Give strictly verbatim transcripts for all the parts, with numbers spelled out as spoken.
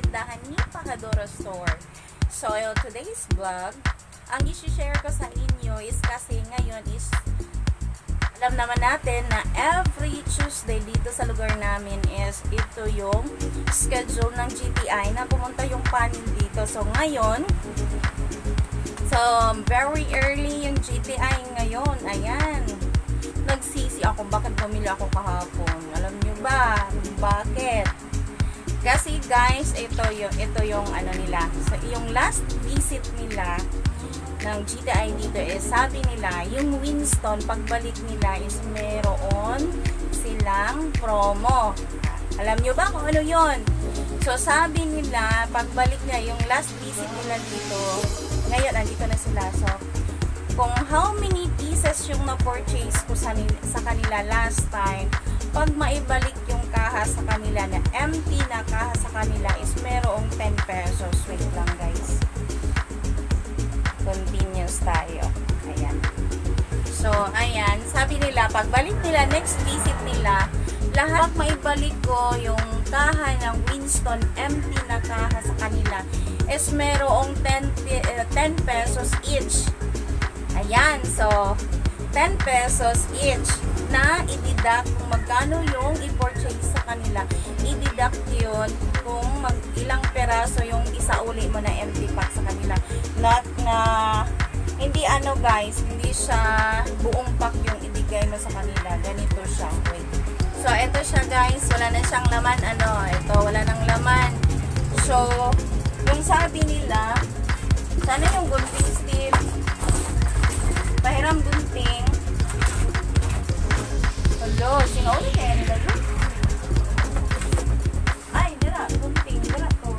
tindahan ni Pacadoro Store. So, today's vlog, ang i-share ko sa inyo is kasi ngayon is alam naman natin na every Tuesday dito sa lugar namin is ito yung schedule ng G T I na pumunta yung panin dito. So, ngayon, so, very early yung G T I ngayon. Ayan. Nagsisi ako bakit bumili ako kahapon. Alam nyo ba? Bakit? Kasi guys, ito yung, ito yung ano nila. So, yung last visit nila ng G T I dito is sabi nila, yung Winston, pagbalik nila is meron silang promo. Alam nyo ba kung ano yun? So, sabi nila, pagbalik niya, yung last visit nila dito, ngayon, andito na sila. So, kung how many pieces yung na-purchase ko sa, sa kanila last time, pag maibalik yung kaha sa kanila na empty na kaha sa kanila is merong ten pesos. Wait lang guys. Continuous tayo. Ayan. So, ayan. Sabi nila, pagbalik nila, next visit nila, lahat maibalik ko yung kaha ng Winston, empty na kaha sa kanila, is merong ten pesos each. Ayan. So, ten pesos each na i-deduct kung magkano yung i-purchase sa kanila. I-deduct yun kung mag ilang peraso yung isauli mo na empty pack sa kanila. Not na, hindi ano guys, hindi siya buong pack yung ibigay mo sa kanila. Ganito siya. Wait. So, ito siya guys. Wala na siyang laman. Ano, ito, wala nang laman. So, yung sabi nila, sana yung gunting steel. Pahiram gunting. Hello, sinauli kaya nila yun? Ay, dira, gunting, dira to.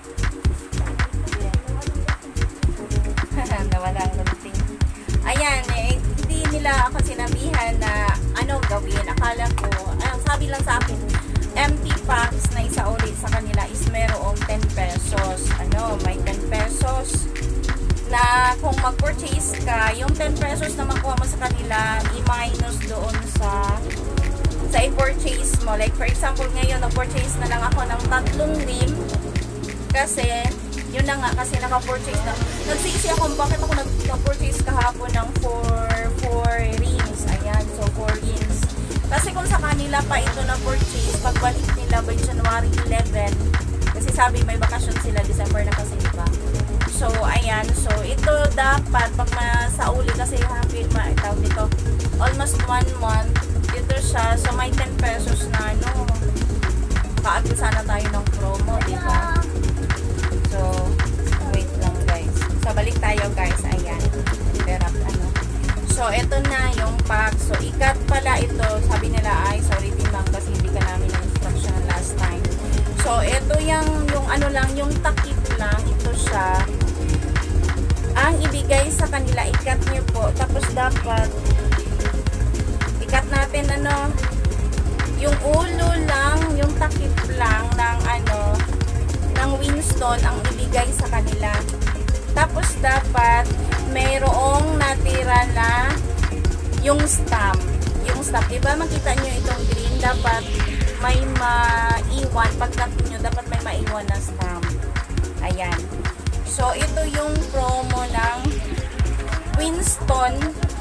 Nawala ang gunting. Ayan, eh, hindi nila ako sinabihan na ano gawin. Akala ko, ah, sabi lang sa akin, empty packs na isauli sa kanila is merong ten pesos. Ano, may ten pesos na kung mag-purchase ka, yung ten pesos na makuha mo sa kanila, i-minus doon sa sa i-purchase mo. Like, for example, ngayon, nag-purchase na lang ako ng tatlong rim kasi, yun na nga, kasi naka-purchase na. Nagsisi ako, bakit ako nag-purchase kahapon ng four rings. Ayan, so four rings. Kasi kung sa kanila pa ito na-purchase, pagbalik nila by January eleven, kasi sabi may bakasyon sila, December na kasi iba. So, ayan. So, ito dapat, pag masauli kasi happy, maitaw dito, almost one month, dito siya. So, may ten pesos na, ano, kaagil sana tayo ng promo, diba? So, wait lang, guys. So, balik tayo, guys. Ayan. Pero, ano. So, ito na yung pack. So, ikat pala ito. Sabi nila, ay, sorry, timang, kasi hindi ka namin na instruction last time. So, ito yung, yung ano lang, yung takip lang, ito siya. Ang ibigay sa kanila, ikat nyo po. Tapos dapat, ikat natin, ano, yung ulo lang, yung takip lang ng, ano, ng Winston, ang ibigay sa kanila. Tapos dapat, mayroong natira na yung stamp. Yung stamp, diba makita nyo itong green, dapat may maiwan. Pagkat nyo, dapat may maiwan na stamp. Ayan. So, ito yung promo ng Winston.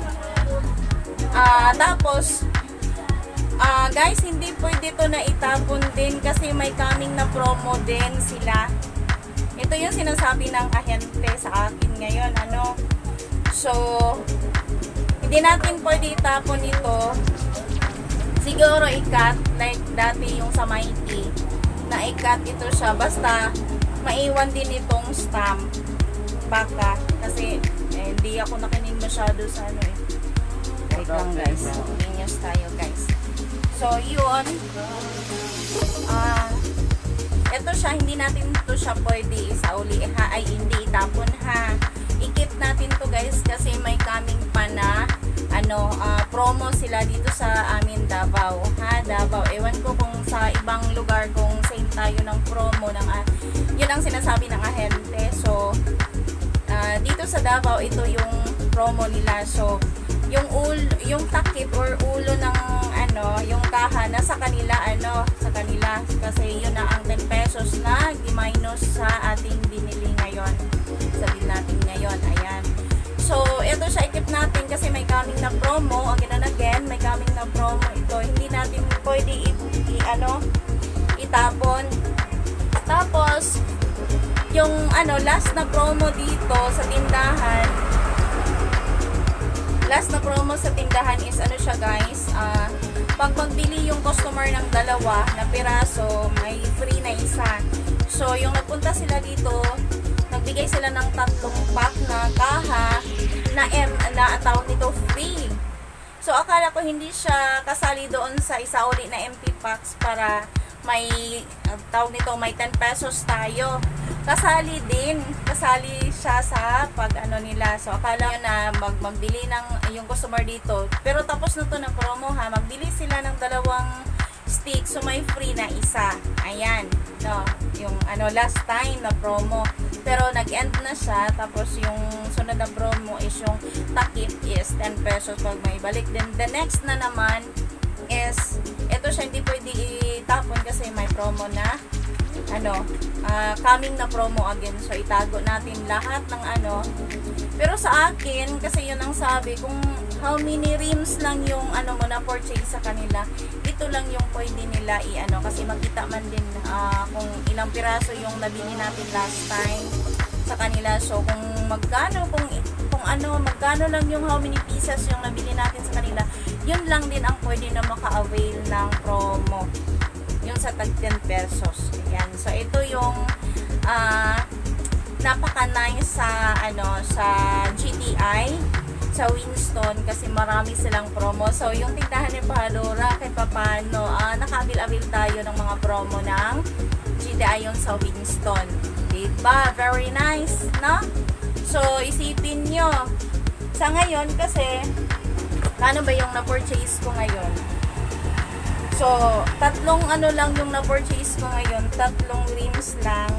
Uh, tapos, uh, guys, hindi pwede ito na itapon din kasi may coming na promo din sila. Ito yung sinasabi ng ahente sa akin ngayon. Ano? So, hindi natin pwede itapon ito. Siguro ikat, like dati yung sa Mighty, na ikat ito siya. Basta, maiwan din itong stamp. Baka. Kasi, eh, hindi ako nakinig masyado sa ano eh. Wait lang guys. Continuous tayo guys. So, yun. Ah, uh, ito siya. Hindi natin ito siya pwede isauli. Ha, ay, hindi itapon ha. I-keep natin to guys. Kasi may coming pa na ano, uh, promo sila dito sa amin Davao. Ha, Davao. Ewan ko kung sa ibang lugar kung same tayo ng promo ng uh, yun ang sinasabi ng ahente. So, uh, dito sa Davao, ito yung promo nila. So, yung ul yung takip or ulo ng ano, yung kaha na sa kanila, ano, sa kanila. Kasi yun na ang ten pesos na, di-minus minus sa ating binili ngayon. Sa bill natin ngayon. Ayan. So, ito siya ikip natin kasi may coming na promo. Again and again, may coming na promo ito. Hindi natin pwede i-ano, itapon. Tapos, yung ano, last na promo dito sa tindahan, last na promo sa tindahan is ano siya guys, uh, pag magbili yung customer ng dalawa na piraso, may free na isa. So, yung nagpunta sila dito, nagbigay sila ng tatlong pack na kaha na M, na tawag nito free. So, akala ko hindi siya kasali doon sa isa uli na M P packs para may, uh, tawag nito, may ten pesos tayo. Kasali din, kasali siya sa pag ano nila. So, akala yun na mag, magbili ng yung customer dito. Pero tapos na to na promo ha, magbili sila ng dalawang stick. So, may free na isa. Ayan, no, yung ano, last time na promo. Pero nag-end na siya. Tapos yung sunod na promo is yung takip is ten pesos pag may balik. Then the next na naman is, ito siya hindi pwede itapon kasi may promo na ano, uh, coming na promo again. So, itago natin lahat ng ano. Pero sa akin, kasi yun ang sabi, kung how many rims lang yung ano mo na purchase sa kanila, ito lang yung pwede nila i-ano. Kasi makita man din uh, kung ilang piraso yung nabili natin last time sa kanila. So, kung magkano, kung, kung ano, magkano lang yung how many pieces yung nabili natin sa kanila, yun lang din ang pwede na maka-avail ng promo. Yung sa tag ten pesos. Ayan. So, ito yung uh, napaka-nice sa, ano, sa G T I, sa Winston, kasi marami silang promo. So, yung tindahan ni Pahalora, kahit papano, uh, naka-avail-avail tayo ng mga promo ng G T I yung sa Winston. Diba? Very nice, no? So, isipin nyo. Sa ngayon, kasi, ano ba yung na-purchase ko ngayon? So, tatlong ano lang yung na-purchase ko ngayon. Tatlong rims lang.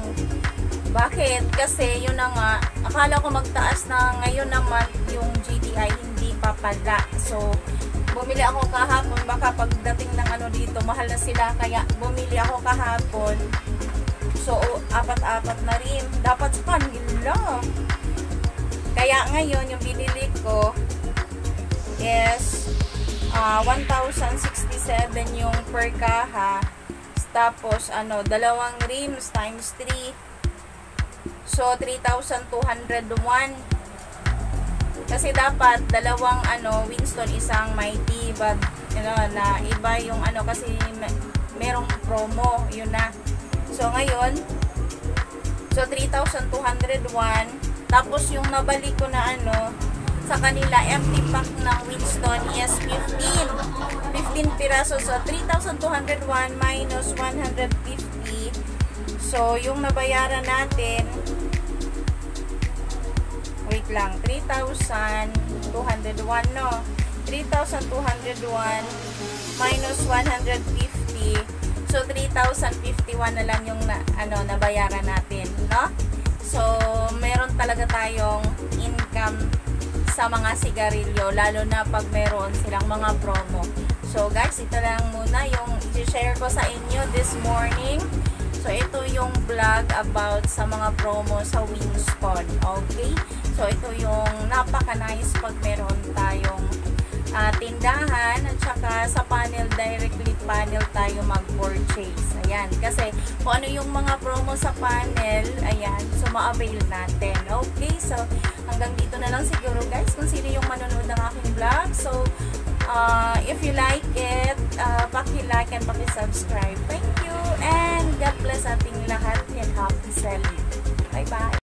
Bakit? Kasi, yun na nga, akala ko magtaas na ngayon naman yung G T I, hindi pa pala. So, bumili ako kahapon. Baka pagdating ng ano dito, mahal na sila. Kaya, bumili ako kahapon. So, apat-apat na rim. Dapat sa kanila. Kaya ngayon, yung binili ko is uh, one thousand sixty-seven yung per kaha. Tapos, ano, dalawang rims times three. So, three thousand two hundred one. Kasi dapat, dalawang, ano, Winston, isang Mighty. But, you know, na iba yung, ano, kasi may, merong promo. Yun na. So, ngayon, so, three thousand two hundred one. Tapos, yung nabalik ko na, ano, sa kanila, empty pack ng Winston is fifteen. fifteen piraso. So, three thousand two hundred one minus one hundred fifty. So, yung nabayaran natin, wait lang, three thousand two hundred one, no? three thousand two hundred one minus one hundred fifty. So, three thousand fifty-one na lang yung na, ano, nabayaran natin, no? So, meron talaga tayong income sa mga sigarilyo, lalo na pag meron silang mga promo. So, guys, ito lang muna yung i-share ko sa inyo this morning. So, ito yung vlog about sa mga promo sa Winston. Okay? So, ito yung napaka-nice pag meron tayong uh, tindahan at saka sa panel, directly panel tayo mag-purchase. Ayan. Kasi, kung ano yung mga promo sa panel, ayan, so ma-avail natin. Okay? So, hanggang dito na lang siguro, guys, kung sino yung manonood ng aking vlog. So, uh, if you like it, uh, paki-like and paki-subscribe. Thank you, and God bless ating lahat and happy selling. Bye-bye!